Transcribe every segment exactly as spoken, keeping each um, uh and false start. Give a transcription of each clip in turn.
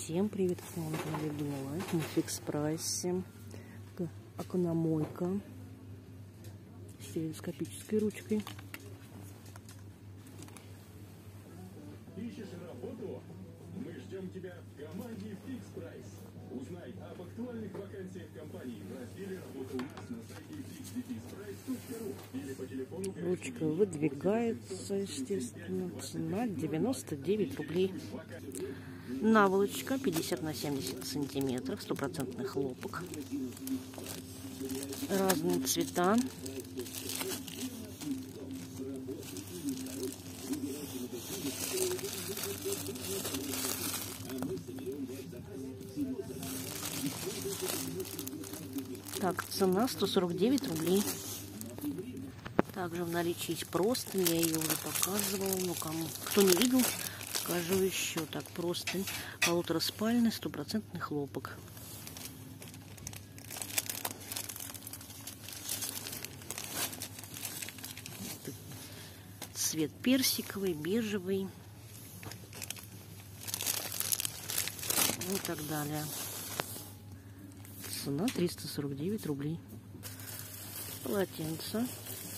Всем привет, снова на канале Дуналайф. Мы в фикс прайсе. Окономойка с телескопической ручкой. Ищешь работу? Мы ждем тебя в команде Фикс Прайс. Узнай об актуальных вакансиях компании в разделе «Работа у нас» на сайте фикс прайс точка ру или по телефону. Ручка выдвигается, естественно. Цена девяносто девять рублей. Наволочка пятьдесят на семьдесят сантиметров, стопроцентный хлопок. Разные цвета. Так, цена сто сорок девять рублей. Также в наличии есть простынь, я ее уже показывала, но кому кто не видел, скажу еще. Так, простынь полутораспальный, стопроцентный хлопок. Цвет персиковый, бежевый и так далее. Цена триста сорок девять рублей. Полотенце.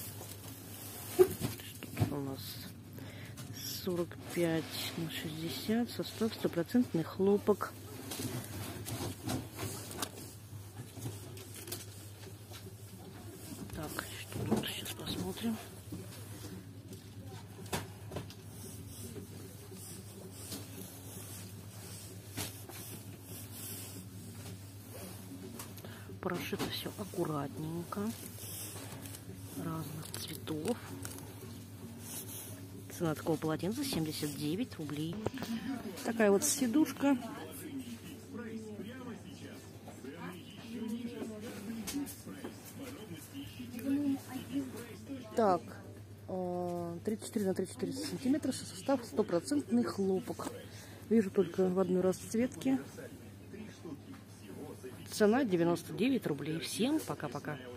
Что у нас? сорок пять на шестьдесят. Состав стопроцентный хлопок. Так, что тут? Сейчас посмотрим. Прошито все аккуратненько, разных цветов. Цена такого полотенца семьдесят девять рублей. Такая вот сидушка. Так, тридцать четыре на тридцать четыре сантиметра, состав стопроцентный хлопок. Вижу только в одной расцветке. Цена девяносто девять рублей. Всем пока-пока.